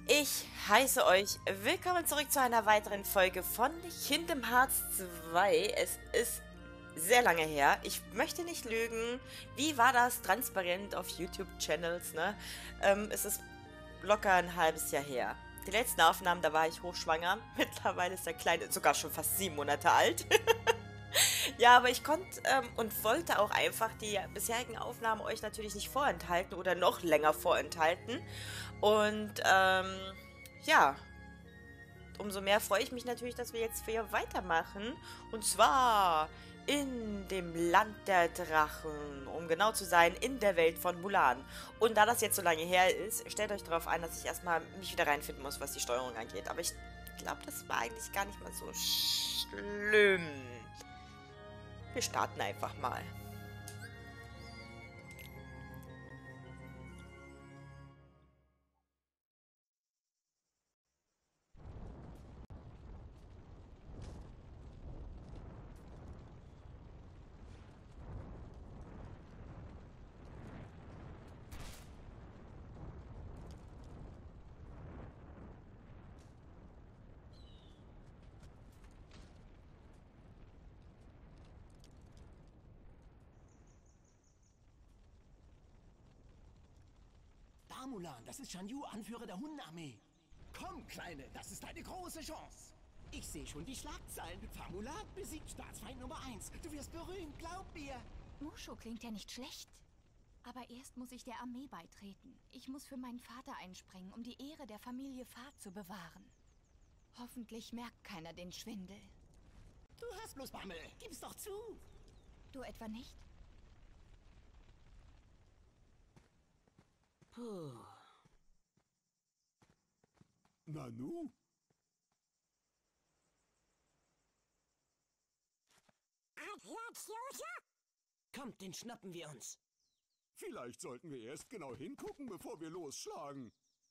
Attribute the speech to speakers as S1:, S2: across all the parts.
S1: Ich heiße euch willkommen zurück zu einer weiteren Folge von Kingdom Hearts 2. Es ist sehr lange her. Ich möchte nicht lügen. Wie war das transparent auf YouTube-Channels, ne? Es ist locker ein halbes Jahr her. Die letzten Aufnahmen, da war ich hochschwanger. Mittlerweile ist der Kleine sogar schon fast 7 Monate alt. Ja, aber ich konnte und wollte auch einfach die bisherigen Aufnahmen euch natürlich nicht vorenthalten oder noch länger vorenthalten. Und ja, umso mehr freue ich mich natürlich, dass wir jetzt hier weitermachen. Und zwar in dem Land der Drachen, um genau zu sein, in der Welt von Mulan. Und da das jetzt so lange her ist, stellt euch darauf ein, dass ich erstmal mich wieder reinfinden muss, was die Steuerung angeht. Aber ich glaube, das war eigentlich gar nicht mal so schlimm. Wir starten einfach mal.
S2: Da, Mulan, das ist Shan Yu, Anführer der Hundenarmee. Komm, Kleine, das ist deine große Chance. Ich sehe schon die Schlagzeilen. Famulan besiegt Staatsfeind Nummer 1. Du wirst berühmt, glaub mir.
S3: Mushu klingt ja nicht schlecht. Aber erst muss ich der Armee beitreten. Ich muss für meinen Vater einspringen, um die Ehre der Familie Fa zu bewahren. Hoffentlich merkt keiner den Schwindel.
S2: Du hast bloß Bammel. Gib's doch zu.
S3: Du etwa nicht?
S2: Puh. Nanu? Kommt, den schnappen wir uns.
S4: Vielleicht sollten wir erst genau hingucken, bevor wir losschlagen.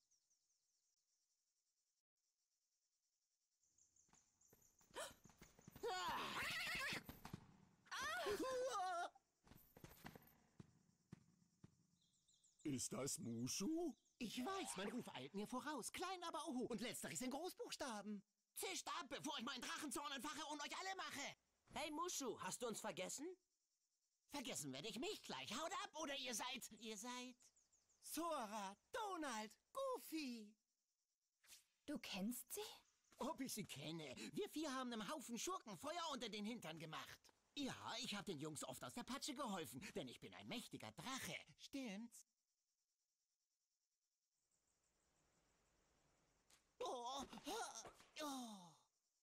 S4: Ist das Mushu?
S2: Ich weiß, mein Ruf eilt mir voraus. Klein, aber oho. Und letzteres in Großbuchstaben. Zischt ab, bevor ich meinen Drachenzorn entfache und euch alle mache.
S5: Hey Mushu, hast du uns vergessen?
S2: Vergessen werde ich mich gleich. Haut ab, oder ihr seid... Sora, Donald, Goofy.
S3: Du kennst sie?
S2: Ob ich sie kenne? Wir vier haben einem Haufen Schurken Feuer unter den Hintern gemacht. Ja, ich habe den Jungs oft aus der Patsche geholfen, denn ich bin ein mächtiger Drache. Stimmt's? Oh, oh.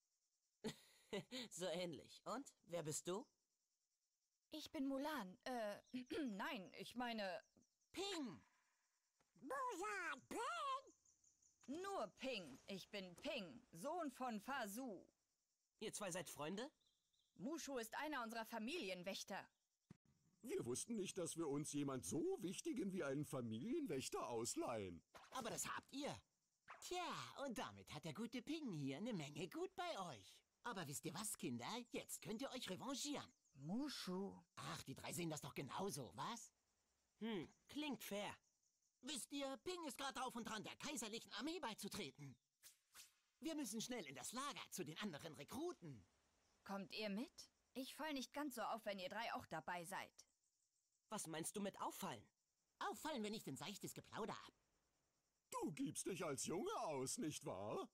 S5: So ähnlich. Und? Wer bist du?
S3: Ich bin Mulan. Nein, ich meine...
S2: Ping!
S3: Mulan, Ping! Nur Ping. Ich bin Ping, Sohn von Fa Su.
S5: Ihr zwei seid Freunde?
S3: Mushu ist einer unserer Familienwächter.
S4: Wir wussten nicht, dass wir uns jemand so wichtigen wie einen Familienwächter ausleihen.
S2: Aber das habt ihr. Tja, und damit hat der gute Ping hier eine Menge gut bei euch. Aber wisst ihr was, Kinder? Jetzt könnt ihr euch revanchieren.
S3: Mushu.
S2: Ach, die drei sehen das doch genauso, was?
S5: Klingt fair.
S2: Wisst ihr, Ping ist gerade drauf und dran, der kaiserlichen Armee beizutreten. Wir müssen schnell in das Lager zu den anderen Rekruten.
S3: Kommt ihr mit? Ich fall nicht ganz so auf, wenn ihr drei auch dabei seid.
S5: Was meinst du mit auffallen?
S2: Auffallen wir nicht in seichtes Geplauder ab.
S4: Du gibst dich als Junge aus, nicht wahr?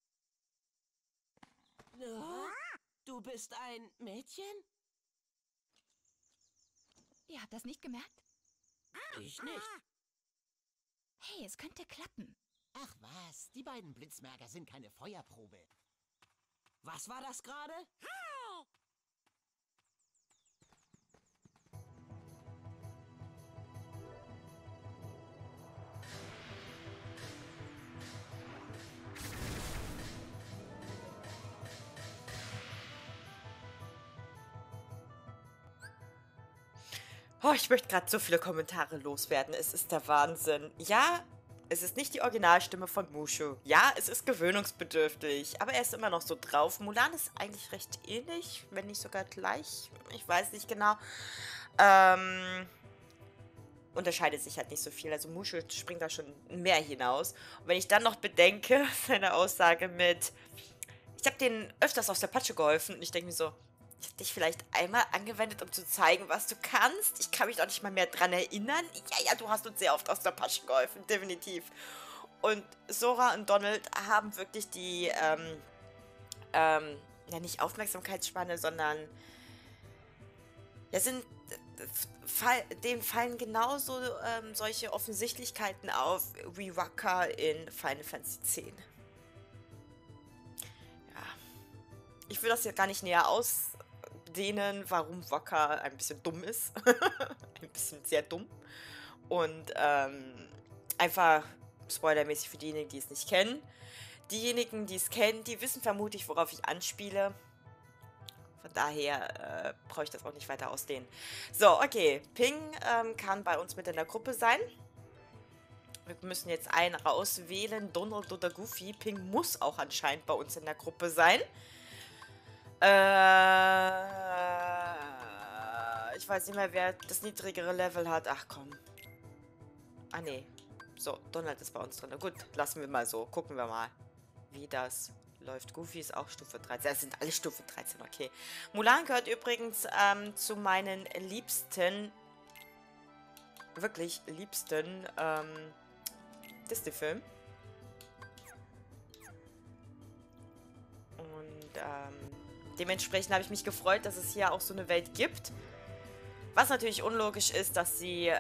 S5: Du bist ein Mädchen?
S3: Ihr habt das nicht gemerkt?
S5: Ich nicht.
S3: Hey, es könnte klappen.
S2: Ach was, die beiden Blitzmerker sind keine Feuerprobe.
S5: Was war das gerade?
S1: Oh, ich möchte gerade so viele Kommentare loswerden. Es ist der Wahnsinn. Ja, es ist nicht die Originalstimme von Mushu. Ja, es ist gewöhnungsbedürftig, aber er ist immer noch so drauf. Mulan ist eigentlich recht ähnlich, wenn nicht sogar gleich. Ich weiß nicht genau. unterscheidet sich halt nicht so viel. Also Mushu springt da schon mehr hinaus. Und wenn ich dann noch bedenke, seine Aussage mit, ich habe denen öfters aus der Patsche geholfen und ich denke mir so, ich habe dich vielleicht einmal angewendet, um zu zeigen, was du kannst. Ich kann mich doch nicht mal mehr dran erinnern. Ja, du hast uns sehr oft aus der Patsche geholfen, definitiv. Und Sora und Donald haben wirklich die, ja nicht Aufmerksamkeitsspanne, sondern, ja, denen fallen genauso solche Offensichtlichkeiten auf wie Wakka in Final Fantasy X. Ja. Ich will das jetzt gar nicht näher ausdehnen, warum Wakka ein bisschen dumm ist. Ein bisschen sehr dumm. Und einfach spoilermäßig für diejenigen, die es nicht kennen. Diejenigen, die es kennen, die wissen vermutlich, worauf ich anspiele. Von daher brauche ich das auch nicht weiter ausdehnen. So, okay. Ping kann bei uns mit in der Gruppe sein. Wir müssen jetzt einen rauswählen. Donald oder Goofy. Ping muss auch anscheinend bei uns in der Gruppe sein. Ich weiß nicht mehr, wer das niedrigere Level hat. Ach komm. Ah, nee. So, Donald ist bei uns drin. Gut, lassen wir mal so. Gucken wir mal, wie das läuft. Goofy ist auch Stufe 13. Das sind alle Stufe 13, okay. Mulan gehört übrigens zu meinen liebsten, wirklich liebsten Disney-Filmen. Und dementsprechend habe ich mich gefreut, dass es hier auch so eine Welt gibt. Was natürlich unlogisch ist, dass sie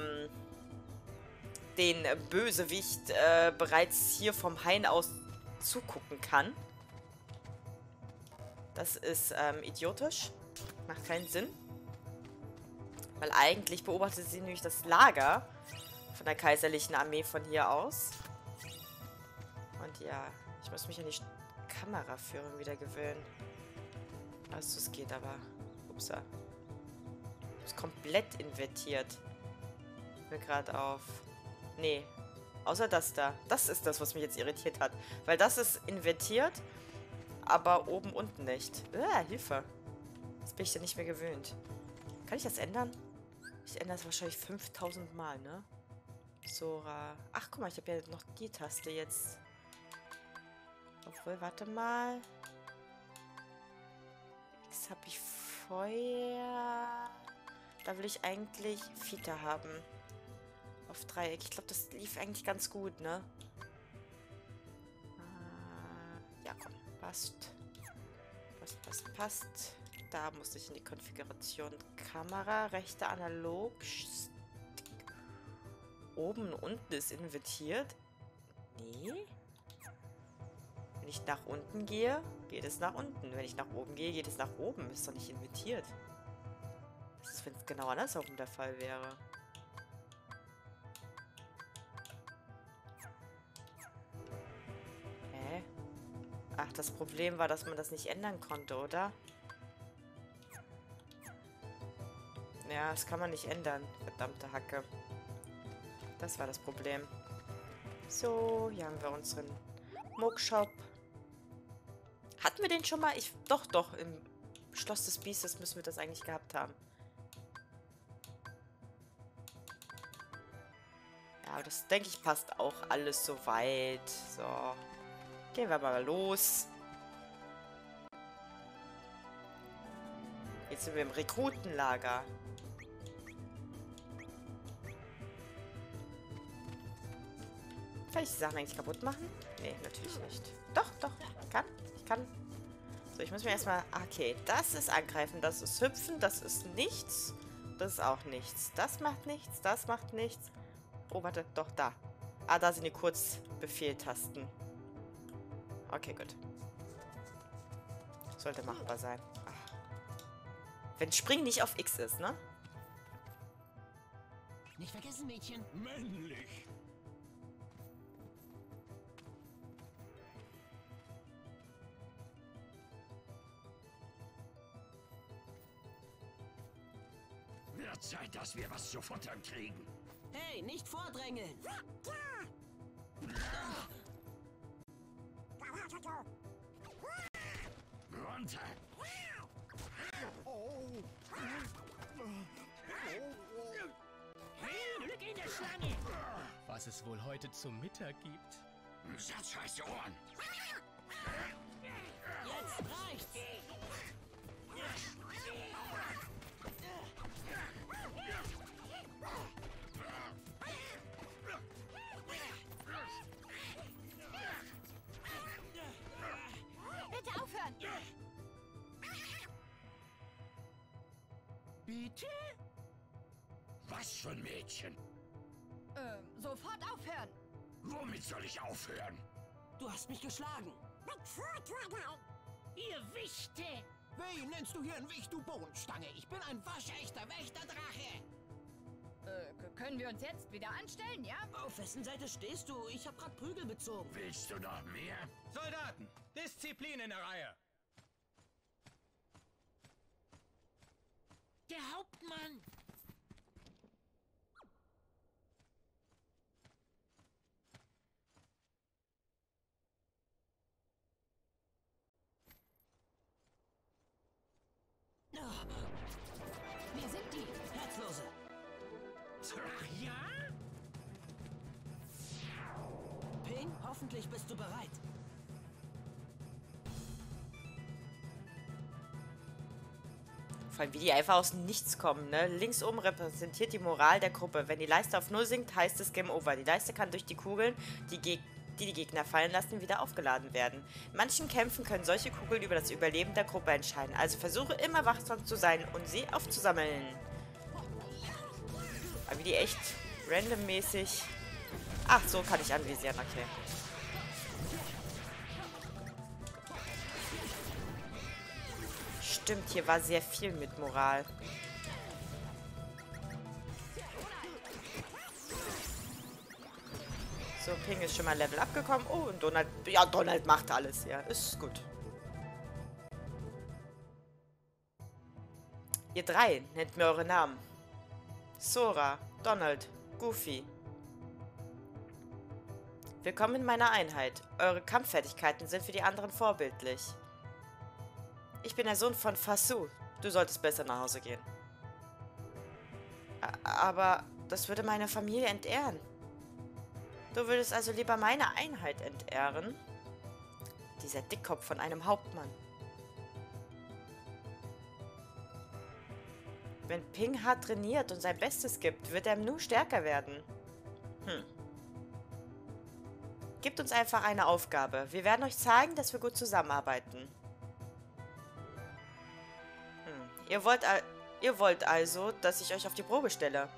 S1: den Bösewicht bereits hier vom Hain aus zugucken kann. Das ist idiotisch. Macht keinen Sinn. Weil eigentlich beobachtet sie nämlich das Lager von der kaiserlichen Armee von hier aus. Und ja, ich muss mich an die Kameraführung wieder gewöhnen. Also es geht aber. Upsa. Ist komplett invertiert. Mir gerade auf. Nee. Außer das da. Das ist das, was mich jetzt irritiert hat. Weil das ist invertiert, aber oben unten nicht. Hilfe. Das bin ich ja nicht mehr gewöhnt. Kann ich das ändern? Ich ändere es wahrscheinlich 5000 Mal, ne? Sora. Ach, guck mal, ich habe ja noch die Taste jetzt. Obwohl, warte mal. X habe ich Feuer. Da will ich eigentlich Fita haben. Auf Dreieck. Ich glaube, das lief eigentlich ganz gut, ne? Ja, komm. Passt. Passt. Da muss ich in die Konfiguration Kamera. Rechter Analog. Oben und unten ist invertiert. Nee. Wenn ich nach unten gehe, geht es nach unten. Wenn ich nach oben gehe, geht es nach oben. Ist doch nicht invertiert. Was ist, wenn es genau andersherum der Fall wäre? Ach, das Problem war, dass man das nicht ändern konnte, oder? Ja, das kann man nicht ändern. Verdammte Hacke. Das war das Problem. So, hier haben wir unseren Muckshop. Hatten wir den schon mal? Doch, im Schloss des Biestes müssen wir das eigentlich gehabt haben. Ja, aber das, denke ich, passt auch alles soweit. So. Gehen wir mal los. Jetzt sind wir im Rekrutenlager. Kann ich die Sachen eigentlich kaputt machen? Nee, natürlich nicht. Doch, ich kann. So, ich muss mir erstmal... Okay, das ist angreifen, das ist hüpfen, das ist nichts. Das ist auch nichts. Das macht nichts, das macht nichts. Oh, warte, doch, da. Ah, da sind die Kurzbefehltasten. Okay, gut. Sollte machbar sein. Ach. Wenn Springen nicht auf X ist, ne?
S2: Nicht vergessen, Mädchen.
S4: Männlich.
S6: Wird Zeit, dass wir was zu futtern kriegen.
S5: Hey, nicht vordrängeln!
S6: Runter!
S2: Oh. Schlange!
S7: Was es wohl heute zum Mittag gibt.
S6: Satz heiße Ohren.
S5: Jetzt reicht's.
S3: Bitte aufhören!
S2: Bitte?
S6: Was für ein Mädchen?
S3: Sofort aufhören!
S6: Womit soll ich aufhören?
S5: Du hast mich geschlagen.
S2: Ihr Wichte! Wen nennst du hier ein Wicht, du Bohnenstange? Ich bin ein waschechter Wächterdrache!
S3: Können wir uns jetzt wieder anstellen, ja?
S5: Auf wessen Seite stehst du? Ich hab grad Prügel bezogen.
S6: Willst du noch mehr?
S7: Soldaten, Disziplin in der Reihe.
S2: Der Hauptmann!
S3: Wer sind die?
S5: Herzlose.
S2: Ach ja?
S5: Ping, hoffentlich bist du bereit.
S1: Vor allem, wie die einfach aus dem Nichts kommen, ne? Links oben repräsentiert die Moral der Gruppe. Wenn die Leiste auf 0 sinkt, heißt es Game Over. Die Leiste kann durch die Kugeln, die Gegner fallen lassen, wieder aufgeladen werden. In manchen Kämpfen können solche Kugeln über das Überleben der Gruppe entscheiden. Also versuche immer wachsam zu sein und sie aufzusammeln. Aber wie die echt randommäßig... Ach, so kann ich anvisieren, okay. Stimmt, hier war sehr viel mit Moral. So, Ping ist schon mal Level abgekommen. Oh, und Donald... Ja, Donald macht alles. Ja, ist gut. Ihr drei, nennt mir eure Namen. Sora, Donald, Goofy. Willkommen in meiner Einheit. Eure Kampffertigkeiten sind für die anderen vorbildlich. Ich bin der Sohn von Fasu. Du solltest besser nach Hause gehen. Aber das würde meine Familie entehren. Du würdest also lieber meine Einheit entehren? Dieser Dickkopf von einem Hauptmann. Wenn Ping hart trainiert und sein Bestes gibt, wird er im Nu stärker werden. Gebt uns einfach eine Aufgabe. Wir werden euch zeigen, dass wir gut zusammenarbeiten. Ihr wollt also, dass ich euch auf die Probe stelle.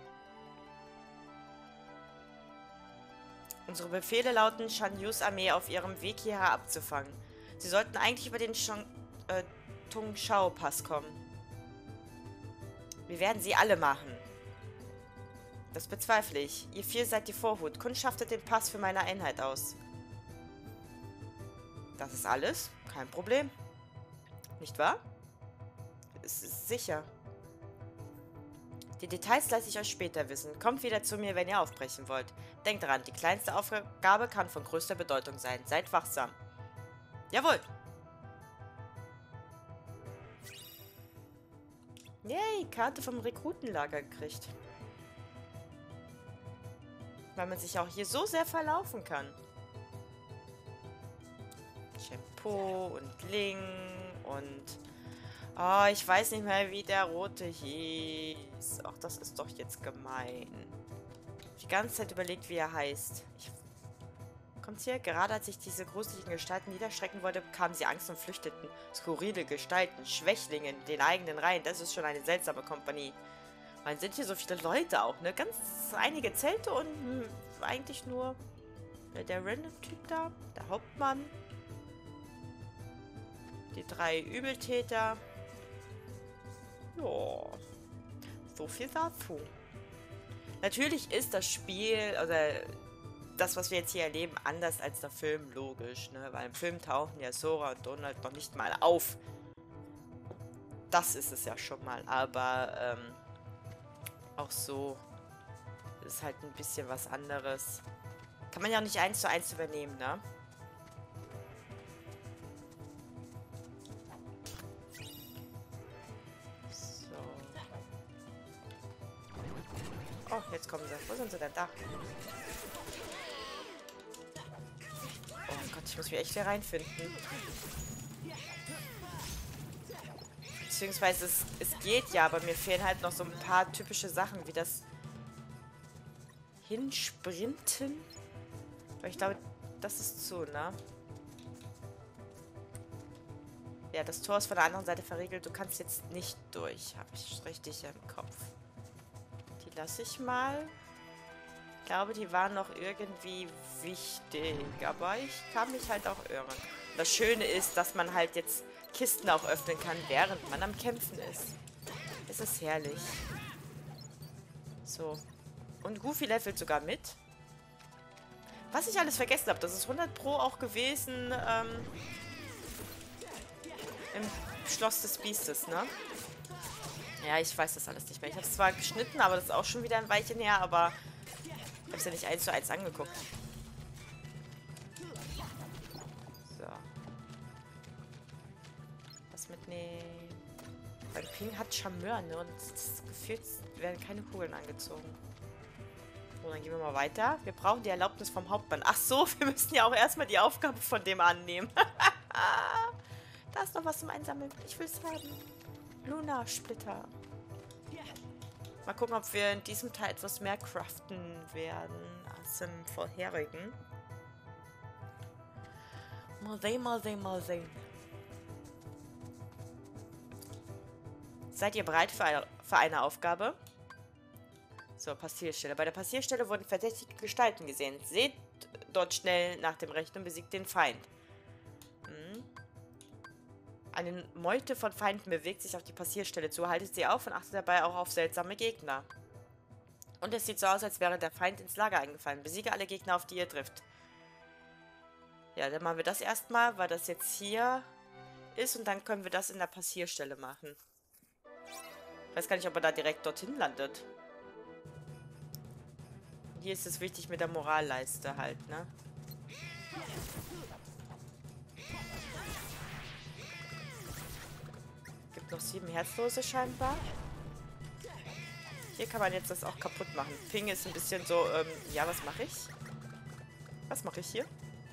S1: Unsere Befehle lauten, Shan Yus Armee auf ihrem Weg hierher abzufangen. Sie sollten eigentlich über den Tung Shao Pass kommen. Wir werden sie alle machen. Das bezweifle ich. Ihr vier seid die Vorhut. Kundschaftet den Pass für meine Einheit aus. Das ist alles? Kein Problem. Nicht wahr? Es ist sicher. Die Details lasse ich euch später wissen. Kommt wieder zu mir, wenn ihr aufbrechen wollt. Denkt daran, die kleinste Aufgabe kann von größter Bedeutung sein. Seid wachsam. Jawohl. Yay, Karte vom Rekrutenlager gekriegt. Weil man sich auch hier so sehr verlaufen kann. Shampoo und Ling und... Oh, ich weiß nicht mehr, wie der rote hieß. Ach, das ist doch jetzt gemein. Ich habe die ganze Zeit überlegt, wie er heißt. Kommt's hier? Gerade als ich diese gruseligen Gestalten niederschrecken wollte, bekamen sie Angst und flüchteten. Skurrile Gestalten, Schwächlinge in den eigenen Reihen. Das ist schon eine seltsame Kompanie. Man sind hier so viele Leute auch, ne? Ganz einige Zelte und eigentlich nur der Random-Typ da, der Hauptmann. Die 3 Übeltäter. Ja. So viel dazu. Natürlich ist das Spiel, oder das, was wir jetzt hier erleben, anders als der Film, logisch, ne? Weil im Film tauchen ja Sora und Donald noch nicht mal auf. Das ist es ja schon mal, aber auch so ist halt ein bisschen was anderes. Kann man ja auch nicht 1:1 übernehmen, ne? Oh, jetzt kommen sie. Wo sind sie denn? Da. Oh Gott, ich muss mich echt hier reinfinden. Beziehungsweise es geht ja, aber mir fehlen halt noch so ein paar typische Sachen, wie das Hinsprinten. Aber ich glaube, das ist zu, ne? Ja, das Tor ist von der anderen Seite verriegelt. Du kannst jetzt nicht durch. Habe ich richtig im Kopf. Die lasse ich mal. Ich glaube, die waren noch irgendwie wichtig. Aber ich kann mich halt auch irren. Das Schöne ist, dass man halt jetzt Kisten auch öffnen kann, während man am Kämpfen ist. Es ist herrlich. So. Und Goofy levelt sogar mit. Was ich alles vergessen habe, das ist 100 Pro auch gewesen, im Schloss des Biestes, ne? Ja, ich weiß das alles nicht mehr. Ich habe es zwar geschnitten, aber das ist auch schon wieder ein Weilchen her, aber ich habe es ja nicht 1:1 angeguckt. So. Was mitnehmen? Beim Ping hat Charmeur, ne? Und das gefühlt werden keine Kugeln angezogen. So, dann gehen wir mal weiter. Wir brauchen die Erlaubnis vom Hauptmann. Ach so, wir müssen ja auch erstmal die Aufgabe von dem annehmen. Da ist noch was zum Einsammeln. Ich will es haben. Luna-Splitter. Mal gucken, ob wir in diesem Teil etwas mehr craften werden als im vorherigen. Mal sehen, mal sehen, mal sehen. Seid ihr bereit für eine Aufgabe? So, Passierstelle. Bei der Passierstelle wurden verdächtige Gestalten gesehen. Seht dort schnell nach dem Rechten und besiegt den Feind. Eine Meute von Feinden bewegt sich auf die Passierstelle zu. Haltet sie auf und achtet dabei auch auf seltsame Gegner. Und es sieht so aus, als wäre der Feind ins Lager eingefallen. Besiege alle Gegner, auf die ihr trifft. Ja, dann machen wir das erstmal, weil das jetzt hier ist. Und dann können wir das in der Passierstelle machen. Ich weiß gar nicht, ob er da direkt dorthin landet. Hier ist es wichtig mit der Moralleiste halt, ne? Gibt noch 7 Herzlose scheinbar. Hier kann man jetzt das auch kaputt machen. Ping ist ein bisschen so, ja, was mache ich? Was mache ich hier?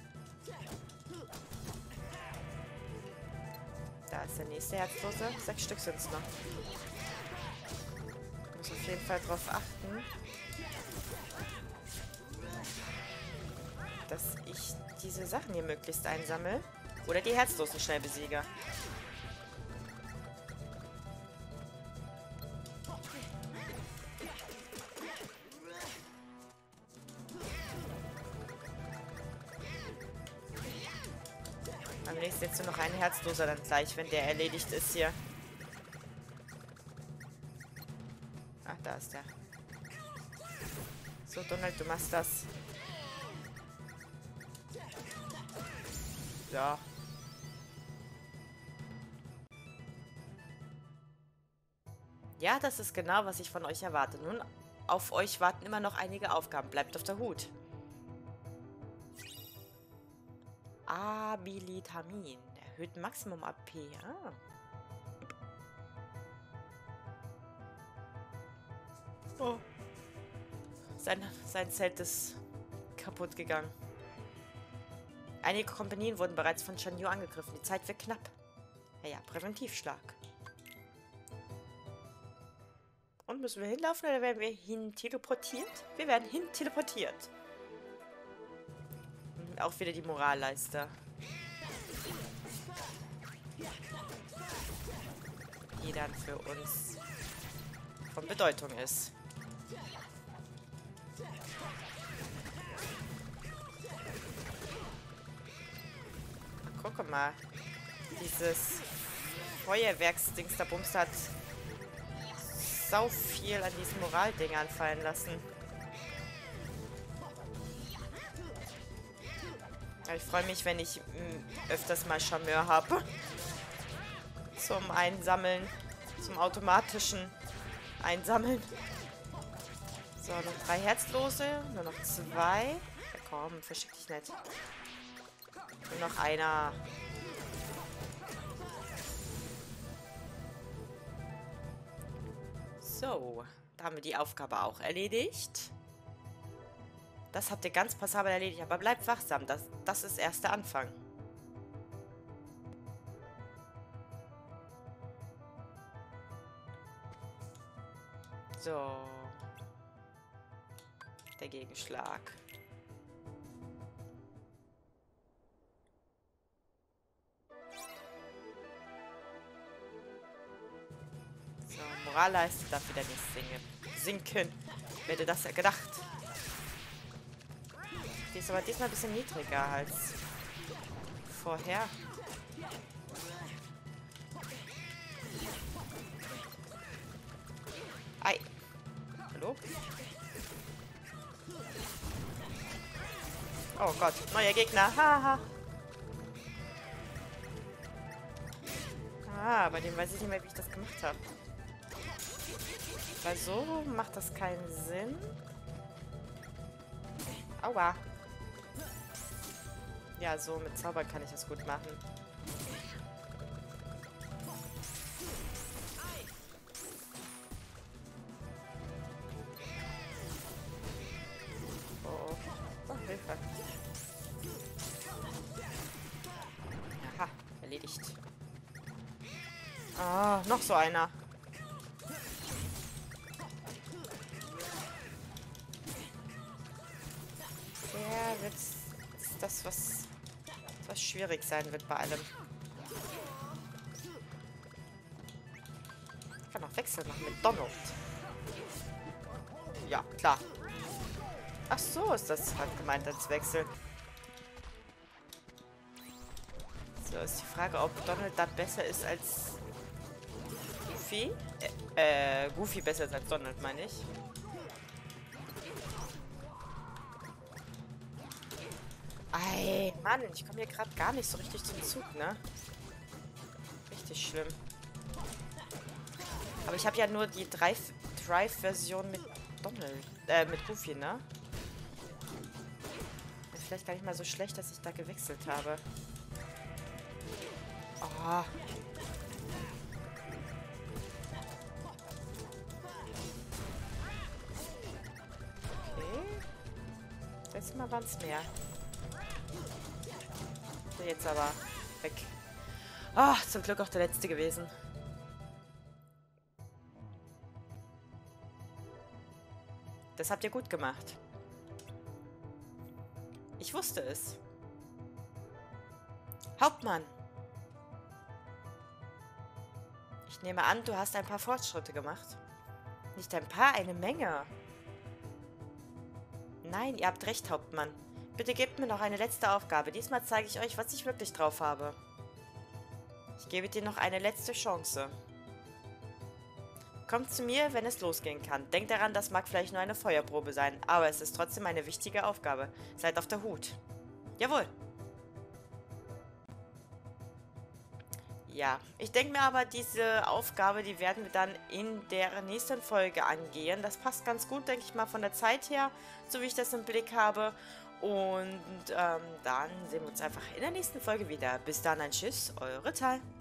S1: Da ist der nächste Herzlose. 6 Stück sind es noch. Ich muss auf jeden Fall drauf achten, dass ich diese Sachen hier möglichst einsammle. Oder die Herzlosen schnell besiege. Am nächsten jetzt nur noch ein Herzloser dann gleich, wenn der erledigt ist hier. Ach, da ist der. So, Donald, du machst das. Ja. Ja, das ist genau, was ich von euch erwarte. Nun, auf euch warten immer noch einige Aufgaben. Bleibt auf der Hut. Abilitamin. Erhöht Maximum AP. Ah. Oh. Sein Zelt ist kaputt gegangen. Einige Kompanien wurden bereits von Shan Yu angegriffen. Die Zeit wird knapp. Ja, Präventivschlag. Und müssen wir hinlaufen oder werden wir hin teleportiert? Wir werden hin teleportiert. Auch wieder die Moralleiste. Die dann für uns von Bedeutung ist. Guck mal. Dieses Feuerwerksdings da Bums hat sau viel an diesen Moraldingern fallen lassen. Ich freue mich, wenn ich öfters mal Charmeur habe. Zum Einsammeln. Zum automatischen Einsammeln. So, noch 3 Herzlose. Nur noch 2. Ja, komm, verschick dich nicht. Nur noch einer. So. Da haben wir die Aufgabe auch erledigt. Das habt ihr ganz passabel erledigt, aber bleibt wachsam. Das ist erst der Anfang. So. Der Gegenschlag. So, Moralleiste darf wieder nicht sinken. Wer hätte das ja gedacht? Die ist aber diesmal ein bisschen niedriger als vorher. Ei. Hallo? Oh Gott, neuer Gegner. Haha. Ah, bei dem weiß ich nicht mehr, wie ich das gemacht habe. Weil so macht das keinen Sinn. Aua. Ja, so mit Zauber kann ich das gut machen. Oh, oh, Hilfe. Aha, erledigt. Ah, noch so einer. Der wird das, was schwierig sein wird bei allem. Ich kann auch Wechsel machen mit Donald. Ja, klar. Ach so, ist das halt gemeint als Wechsel. So, ist die Frage, ob Donald da besser ist als Goofy. Goofy besser ist als Donald, meine ich. Ey, Mann, ich komme hier gerade gar nicht so richtig zum Zug, ne? Richtig schlimm. Aber ich habe ja nur die Drive-Version mit Donald, mit Goofy, ne? Ist vielleicht gar nicht mal so schlecht, dass ich da gewechselt habe. Oh. Okay. Letztes Mal waren es mehr. Jetzt aber weg. Ah, zum Glück auch der letzte gewesen. Das habt ihr gut gemacht. Ich wusste es. Hauptmann. Ich nehme an, du hast ein paar Fortschritte gemacht. Nicht ein paar, eine Menge. Nein, ihr habt recht, Hauptmann. Bitte gebt mir noch eine letzte Aufgabe. Diesmal zeige ich euch, was ich wirklich drauf habe. Ich gebe dir noch eine letzte Chance. Kommt zu mir, wenn es losgehen kann. Denkt daran, das mag vielleicht nur eine Feuerprobe sein, aber es ist trotzdem eine wichtige Aufgabe. Seid auf der Hut. Jawohl. Ja, ich denke mir aber, diese Aufgabe, die werden wir dann in der nächsten Folge angehen. Das passt ganz gut, denke ich mal, von der Zeit her, so wie ich das im Blick habe. Und dann sehen wir uns einfach in der nächsten Folge wieder. Bis dann, ein Tschüss, eure Tal.